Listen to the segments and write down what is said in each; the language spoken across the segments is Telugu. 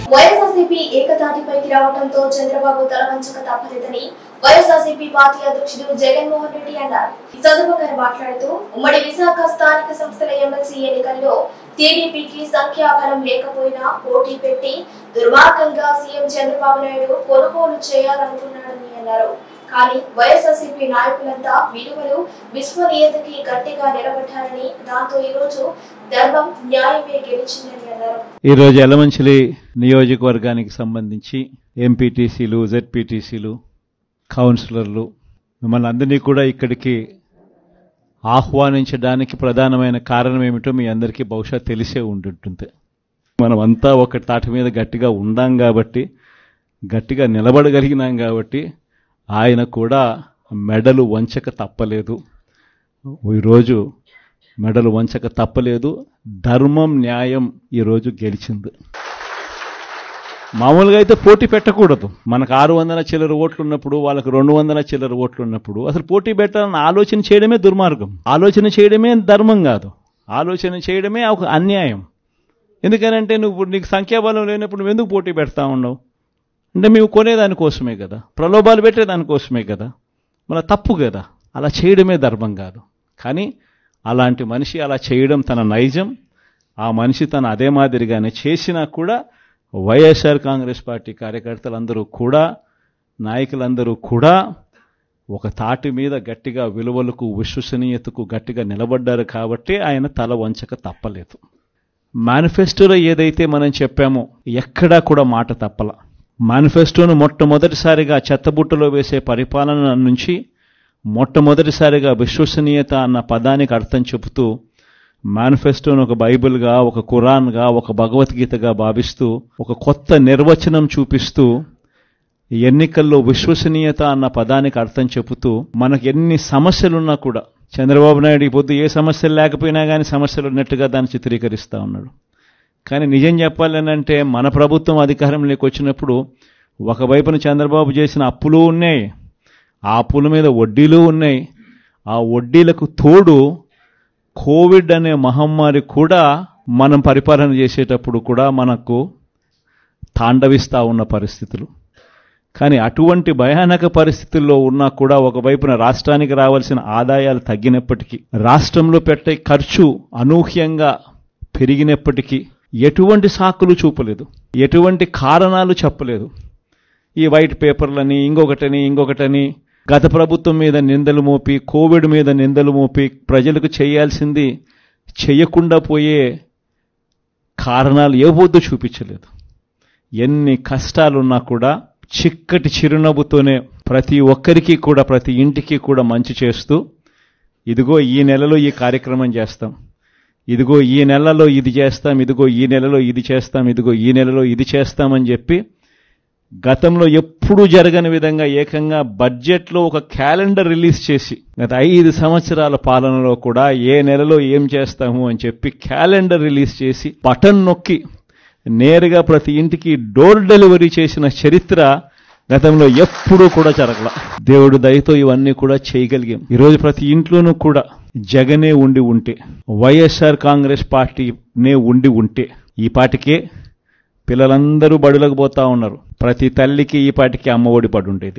వైఎస్ఆర్సీపీ ఏకతాటిపైకి రావడంతో చంద్రబాబు తలవంచక తప్పలేదని వైఎస్ఆర్సీపీ పార్టీ అధ్యక్షుడు జగన్మోహన్ రెడ్డి అన్నారు. ఈ సందర్భంగా మాట్లాడుతూ ఉమ్మడి విశాఖ స్థానిక సంస్థల ఎమ్మెల్సీ ఎన్నికల్లో టీడీపీకి సంఖ్యాబలం లేకపోయినా పోటీ పెట్టి దుర్మార్గంగా సీఎం చంద్రబాబు నాయుడు కొనుగోలు చేయాలనుకున్నాడని అన్నారు. కానీ వైఎస్ఆర్సీపీ నాయకులంతా విలువలు విశ్వనీయతకి గట్టిగా నిలబడ్డారని, దాంతో ఈ రోజు ధర్మం న్యాయమే గెలిచిందని అన్నారు. ఈ రోజు యలమంచిలి నియోజకవర్గానికి సంబంధించి ఎంపీటీసీలు, జెడ్పీటీసీలు, కౌన్సిలర్లు మిమ్మల్ని అందరినీ కూడా ఇక్కడికి ఆహ్వానించడానికి ప్రధానమైన కారణం ఏమిటో మీ అందరికీ బహుశా తెలిసే ఉంటుంటుంది. మనమంతా ఒక తాటి మీద గట్టిగా ఉండాం కాబట్టి, గట్టిగా నిలబడగలిగినాం కాబట్టి ఆయన కూడా మెడలు వంచక తప్పలేదు. ఈరోజు మెడలు వంచక తప్పలేదు. ధర్మం న్యాయం ఈరోజు గెలిచింది. మామూలుగా అయితే పోటీ పెట్టకూడదు. మనకు 600 చిల్లర ఓట్లు ఉన్నప్పుడు, వాళ్ళకు 200 చిల్లర ఓట్లు ఉన్నప్పుడు అసలు పోటీ పెట్టాలని ఆలోచన చేయడమే దుర్మార్గం. ఆలోచన చేయడమే ధర్మం కాదు, ఆలోచన చేయడమే ఒక అన్యాయం. ఎందుకనంటే నీకు సంఖ్యాబలం లేనప్పుడు నువ్వు ఎందుకు పోటీ పెడతా ఉన్నావు అంటే మేము కొనేదానికోసమే కదా, ప్రలోభాలు పెట్టేదానికోసమే కదా, మన తప్పు కదా. అలా చేయడమే ధర్మం కాదు. కానీ అలాంటి మనిషి అలా చేయడం తన నైజం. ఆ మనిషి తన అదే మాదిరిగానే చేసినా కూడా వైఎస్ఆర్ కాంగ్రెస్ పార్టీ కార్యకర్తలందరూ కూడా, నాయకులందరూ కూడా ఒక తాటి మీద గట్టిగా విలువలకు, విశ్వసనీయతకు గట్టిగా నిలబడ్డారు కాబట్టి ఆయన తల వంచక తప్పలేదు. మేనిఫెస్టోలో ఏదైతే మనం చెప్పామో ఎక్కడా కూడా మాట తప్పల. మేనిఫెస్టోను మొట్టమొదటిసారిగా చెత్తబుట్టలో వేసే పరిపాలన నుంచి మొట్టమొదటిసారిగా విశ్వసనీయత అన్న పదానికి అర్థం చెబుతూ మేనిఫెస్టోను ఒక బైబిల్గా, ఒక ఖురాన్గా, ఒక భగవద్గీతగా భావిస్తూ ఒక కొత్త నిర్వచనం చూపిస్తూ ఎన్నికల్లో విశ్వసనీయత అన్న పదానికి అర్థం చెబుతూ మనకు ఎన్ని సమస్యలున్నా కూడా చంద్రబాబు నాయుడు ఈ పొద్దు ఏ సమస్యలు లేకపోయినా కానీ సమస్యలు ఉన్నట్టుగా దాన్ని చిత్రీకరిస్తూ ఉన్నాడు. కానీ నిజం చెప్పాలనంటే మన ప్రభుత్వం అధికారంలోకి వచ్చినప్పుడు ఒకవైపున చంద్రబాబు చేసిన అప్పులు ఉన్నాయి, ఆ అప్పుల మీద వడ్డీలు ఉన్నాయి. ఆ వడ్డీలకు తోడు కోవిడ్ అనే మహమ్మారి కూడా మనం పరిపాలన చేసేటప్పుడు కూడా మనకు తాండవిస్తూ ఉన్న పరిస్థితులు. కానీ అటువంటి భయానక పరిస్థితుల్లో ఉన్నా కూడా ఒకవైపున రాష్ట్రానికి రావాల్సిన ఆదాయాలు తగ్గినప్పటికీ, రాష్ట్రంలో పెట్టే ఖర్చు అనూహ్యంగా పెరిగినప్పటికీ ఎటువంటి సాకులు చూపలేదు, ఎటువంటి కారణాలు చెప్పలేదు. ఈ వైట్ పేపర్లని ఇంకొకటని గత ప్రభుత్వం మీద నిందలు మోపి, కోవిడ్ మీద నిందలు మోపి ప్రజలకు చేయాల్సింది చేయకుండా పోయే కారణాలు ఏవొద్దు చూపించలేదు. ఎన్ని కష్టాలున్నా కూడా చిక్కటి చిరునవ్వుతోనే ప్రతి ఒక్కరికి కూడా, ప్రతి ఇంటికి కూడా మంచి చేస్తూ, ఇదిగో ఈ నెలలో ఈ కార్యక్రమం చేస్తాం, ఇదిగో ఈ నెలలో ఇది చేస్తాం, ఇదిగో ఈ నెలలో ఇది చేస్తాం, ఇదిగో ఈ నెలలో ఇది చేస్తామని చెప్పి గతంలో ఎప్పుడూ జరగని విధంగా ఏకంగా బడ్జెట్లో ఒక క్యాలెండర్ రిలీజ్ చేసి గత 5 సంవత్సరాల పాలనలో కూడా ఏ నెలలో ఏం చేస్తాము అని చెప్పి క్యాలెండర్ రిలీజ్ చేసి బటన్ నొక్కి నేరుగా ప్రతి ఇంటికి డోర్ డెలివరీ చేసిన చరిత్ర గతంలో ఎప్పుడూ కూడా జరగల. దేవుడు దయతో ఇవన్నీ కూడా చేయగలిగాం. ఈరోజు ప్రతి ఇంట్లోనూ కూడా జగనే ఉండి ఉంటే, వైఎస్ఆర్ కాంగ్రెస్ పార్టీనే ఉండి ఉంటే ఈ పాటికే పిల్లలందరూ బడులకు పోతా ఉన్నారు. ప్రతి తల్లికి ఈ పాటికి అమ్మఒడి పడి ఉండేది.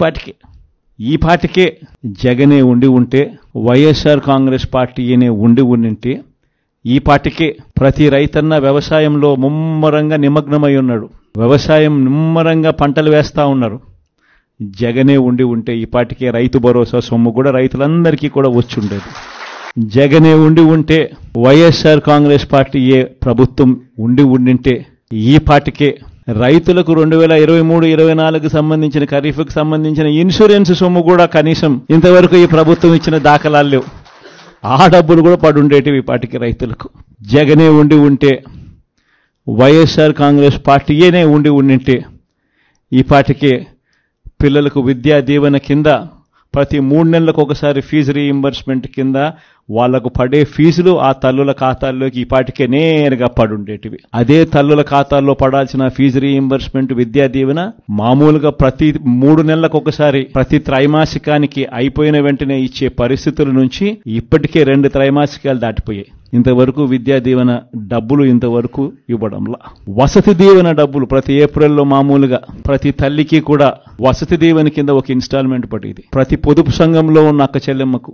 ఈ పాటికే జగనే ఉండి ఉంటే, వైఎస్ఆర్ కాంగ్రెస్ పార్టీనే ఉండి ఉండింటే ఈ పాటికే ప్రతి రైతన్న వ్యవసాయంలో ముమ్మరంగా నిమగ్నమై ఉన్నాడు. వ్యవసాయం నిమ్మరంగా పంటలు వేస్తా ఉన్నారు. జగనే ఉండి ఉంటే ఈ పాటికే రైతు భరోసా సొమ్ము కూడా రైతులందరికీ కూడా వచ్చి ఉండేది. జగనే ఉండి ఉంటే, వైఎస్ఆర్ కాంగ్రెస్ పార్టీయే ప్రభుత్వం ఉండి ఉండింటే ఈ పాటికే రైతులకు 2023-24 సంబంధించిన ఖరీఫ్కి సంబంధించిన ఇన్సూరెన్స్ సొమ్ము కూడా కనీసం ఇంతవరకు ఈ ప్రభుత్వం ఇచ్చిన దాఖలాలు లేవు. ఆ డబ్బులు కూడా పడుండేటివి ఈ పాటికి రైతులకు. జగనే ఉండి ఉంటే, వైఎస్ఆర్ కాంగ్రెస్ పార్టీయేనే ఉండి ఉండింటే ఈ పాటికే పిల్లలకు విద్యా దీవెన కింద ప్రతి 3 నెలలకు ఒకసారి ఫీజు రీయింబర్స్మెంట్ కింద వాళ్లకు పడే ఫీజులు ఆ తల్లుల ఖాతాల్లోకి ఈపాటికే నేరుగా పడుండేటివి. అదే తల్లుల ఖాతాల్లో పడాల్సిన ఫీజు రీయింబర్స్మెంట్, విద్యా దీవెన మామూలుగా ప్రతి 3 నెలలకు ఒకసారి, ప్రతి త్రైమాసికానికి అయిపోయిన వెంటనే ఇచ్చే పరిస్థితుల నుంచి ఇప్పటికే 2 త్రైమాసికాలు దాటిపోయాయి. ఇంతవరకు విద్యా దీవెన డబ్బులు ఇంతవరకు ఇవ్వడంలా. వసతి దీవెన డబ్బులు ప్రతి ఏప్రిల్లో మామూలుగా ప్రతి తల్లికి కూడా వసతి దీవెన కింద ఒక ఇన్స్టాల్మెంట్ పడేది. ప్రతి పొదుపు సంఘంలో ఉన్న అక్క చెల్లెమ్మకు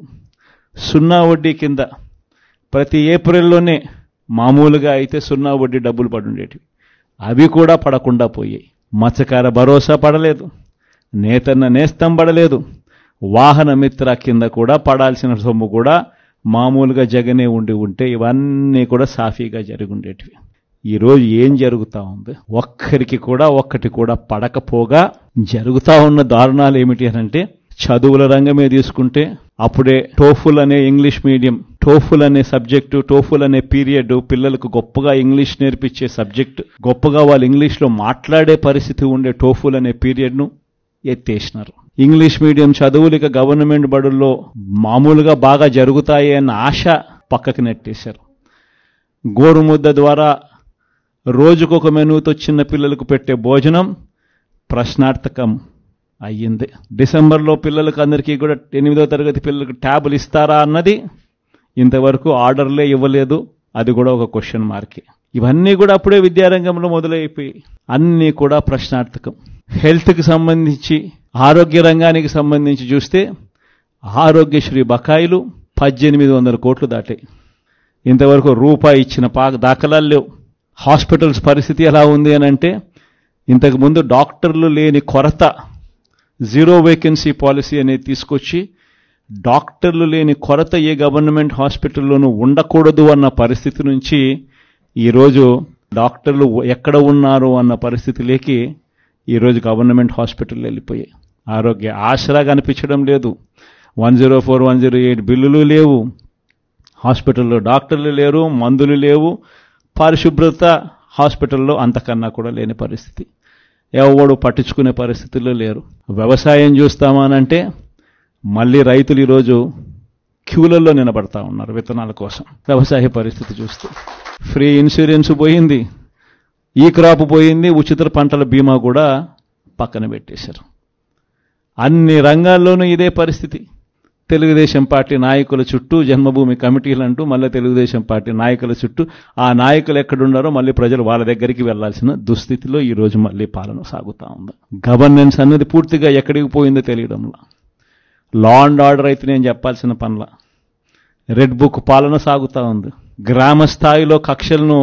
0 వడ్డీ కింద ప్రతి ఏప్రిల్లోనే మామూలుగా అయితే 0 వడ్డీ డబ్బులు పడుండేటివి. అవి కూడా పడకుండా పోయాయి. మత్స్యకార భరోసా పడలేదు, నేతన్న నేస్తం పడలేదు, వాహన మిత్ర కింద కూడా పడాల్సిన సొమ్ము కూడా మామూలుగా జగనే ఉంటే ఇవన్నీ కూడా సాఫీగా జరుగుండేటివి. ఈరోజు ఏం జరుగుతా ఉంది? ఒక్కరికి కూడా ఒక్కటి కూడా పడకపోగా జరుగుతా ఉన్న దారుణాలు ఏమిటి అనంటే, చదువుల రంగమే తీసుకుంటే అప్పుడే టోఫుల్ అనే ఇంగ్లీష్ మీడియం, టోఫుల్ అనే సబ్జెక్టు, టోఫుల్ అనే పీరియడ్ పిల్లలకు గొప్పగా ఇంగ్లీష్ నేర్పించే సబ్జెక్ట్, గొప్పగా వాళ్ళు ఇంగ్లీష్లో మాట్లాడే పరిస్థితి ఉండే టోఫుల్ అనే పీరియడ్ను ఎత్తేసినారు. ఇంగ్లీష్ మీడియం చదువులు ఇక గవర్నమెంట్ బడుల్లో మామూలుగా బాగా జరుగుతాయి అన్న ఆశ పక్కకి నెట్టేశారు. గోరుముద్ద ద్వారా రోజుకొక మెనూతో చిన్న పిల్లలకు పెట్టే భోజనం ప్రశ్నార్థకం అయ్యింది. డిసెంబర్లో పిల్లలకు అందరికీ కూడా 8వ తరగతి పిల్లలకు ట్యాబులు ఇస్తారా అన్నది ఇంతవరకు ఆర్డర్లే ఇవ్వలేదు. అది కూడా ఒక క్వశ్చన్ మార్కే. ఇవన్నీ కూడా అప్పుడే విద్యారంగంలో మొదలైపోయి అన్నీ కూడా ప్రశ్నార్థకం. హెల్త్కి సంబంధించి, ఆరోగ్య రంగానికి సంబంధించి చూస్తే ఆరోగ్యశ్రీ బకాయిలు 1800 కోట్లు దాటాయి. ఇంతవరకు రూపాయి ఇచ్చిన దాఖలాలు లేవు. హాస్పిటల్స్ పరిస్థితి ఎలా ఉంది అని అంటే, ఇంతకుముందు డాక్టర్లు లేని కొరత, 0 వేకెన్సీ పాలసీ అనేది తీసుకొచ్చి డాక్టర్లు లేని కొరత ఏ గవర్నమెంట్ హాస్పిటల్లోనూ ఉండకూడదు అన్న పరిస్థితి నుంచి ఈరోజు డాక్టర్లు ఎక్కడ ఉన్నారు అన్న పరిస్థితిలోకి ఈరోజు గవర్నమెంట్ హాస్పిటల్ వెళ్ళిపోయాయి. ఆరోగ్య ఆసరా కనిపించడం లేదు. 104, 108 బిల్లులు లేవు. హాస్పిటల్లో డాక్టర్లు లేరు, మందులు లేవు, పరిశుభ్రత హాస్పిటల్లో అంతకన్నా కూడా లేని పరిస్థితి. ఎవడు పట్టించుకునే పరిస్థితుల్లో లేరు. వ్యవసాయం చూస్తామానంటే మళ్ళీ రైతులు ఈరోజు క్యూలలో నిలబడతా ఉన్నారు విత్తనాల కోసం. వ్యవసాయ పరిస్థితి చూస్తూ ఫ్రీ ఇన్సూరెన్స్ పోయింది, ఈ క్రాప్ పోయింది, ఉచిత పంటల బీమా కూడా పక్కన పెట్టేశారు. అన్ని రంగాల్లోనూ ఇదే పరిస్థితి. తెలుగుదేశం పార్టీ నాయకుల చుట్టూ జన్మభూమి కమిటీలు అంటూ మళ్ళీ తెలుగుదేశం పార్టీ నాయకుల చుట్టూ ఆ నాయకులు ఎక్కడున్నారో మళ్ళీ ప్రజలు వాళ్ళ దగ్గరికి వెళ్లాల్సిన దుస్థితిలో ఈరోజు మళ్ళీ పాలన సాగుతూ ఉంది. గవర్నెన్స్ అనేది పూర్తిగా ఎక్కడికి పోయిందో తెలియడంలా. లా అండ్ ఆర్డర్ అయితే నేను చెప్పాల్సిన పనుల రెడ్ బుక్ పాలన సాగుతూ ఉంది. గ్రామ స్థాయిలో కక్షలను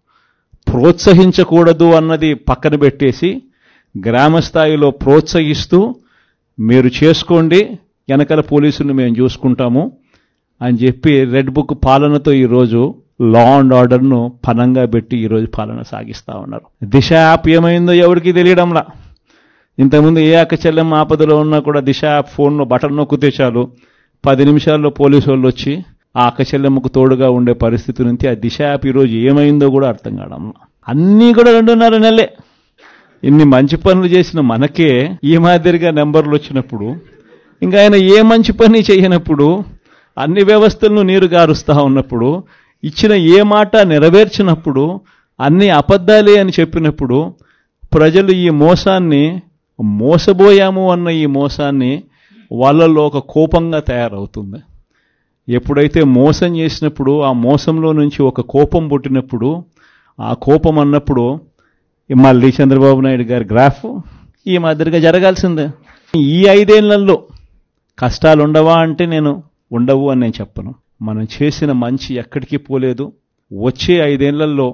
ప్రోత్సహించకూడదు అన్నది పక్కన పెట్టేసి గ్రామ స్థాయిలో ప్రోత్సహిస్తూ మీరు చేసుకోండి, వెనకాల పోలీసులను మేము చూసుకుంటాము అని చెప్పి రెడ్ బుక్ పాలనతో ఈరోజు లా అండ్ ఆర్డర్ను పనంగా పెట్టి ఈరోజు పాలన సాగిస్తూ ఉన్నారు. దిశ యాప్ ఏమైందో ఎవరికి తెలియడంలా. ఇంతకుముందు ఏ అక్క చెల్లెమ్మ ఆపదలో ఉన్నా కూడా దిశ యాప్ ఫోన్లో బటన్ నొక్కితే చాలు 10 నిమిషాల్లో పోలీసు వాళ్ళు వచ్చి ఆ అక్క చెల్లెమ్మకు తోడుగా ఉండే పరిస్థితి నుంచి ఆ దిశ యాప్ ఈరోజు ఏమైందో కూడా అర్థం కావడంలా. అన్నీ కూడా 2.5 నెలలే. ఇన్ని మంచి పనులు చేసిన మనకే ఈ మాదిరిగా నెంబర్లు వచ్చినప్పుడు, ఇంకా ఆయన ఏ మంచి పని చేయనప్పుడు, అన్ని వ్యవస్థలను నీరు గారుస్తూ ఉన్నప్పుడు, ఇచ్చిన ఏ మాట నెరవేర్చినప్పుడు, అన్ని అబద్ధాలే అని చెప్పినప్పుడు ప్రజలు ఈ మోసాన్ని, మోసబోయాము అన్న ఈ మోసాన్ని వాళ్ళల్లో ఒక కోపంగా తయారవుతుంది. ఎప్పుడైతే మోసం చేసినప్పుడు ఆ మోసంలో నుంచి ఒక కోపం పుట్టినప్పుడు, ఆ కోపం అన్నప్పుడు మళ్ళీ చంద్రబాబు నాయుడు గారి గ్రాఫ్ ఈ మాదిరిగా జరగాల్సిందే. ఈ 5 ఏళ్లలో కష్టాలు ఉండవా అంటే నేను ఉండవు అని నేను చెప్పను. మనం చేసిన మంచి ఎక్కడికి పోలేదు. వచ్చే 5 ఏళ్లలో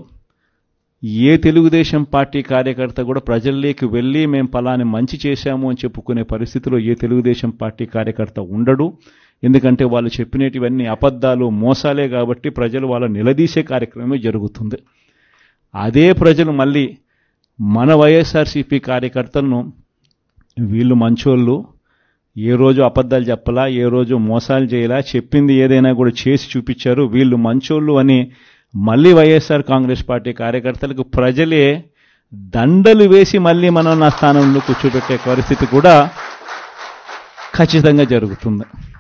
ఏ తెలుగుదేశం పార్టీ కార్యకర్త కూడా ప్రజల్లోకి వెళ్ళి మేము పలాని మంచి చేశాము అని చెప్పుకునే పరిస్థితిలో ఏ తెలుగుదేశం పార్టీ కార్యకర్త ఉండడు. ఎందుకంటే వాళ్ళు చెప్పినటివన్నీ అబద్ధాలు, మోసాలే కాబట్టి ప్రజలు వాళ్ళ నిలదీసే కార్యక్రమమే జరుగుతుంది. అదే ప్రజలు మళ్ళీ మన వైఎస్ఆర్సీపీ కార్యకర్తలను వీళ్ళు మంచోళ్ళు, ఏ రోజు అబద్ధాలు చెప్పలా, ఏ రోజు మోసాలు చేయలా, చెప్పింది ఏదైనా కూడా చేసి చూపించారు, వీళ్ళు మంచోళ్ళు అని మళ్ళీ వైఎస్ఆర్ కాంగ్రెస్ పార్టీ కార్యకర్తలకు ప్రజలే దండలు వేసి మళ్ళీ మనం నా స్థానంలో కూర్చోబెట్టే పరిస్థితి కూడా ఖచ్చితంగా జరుగుతుంది.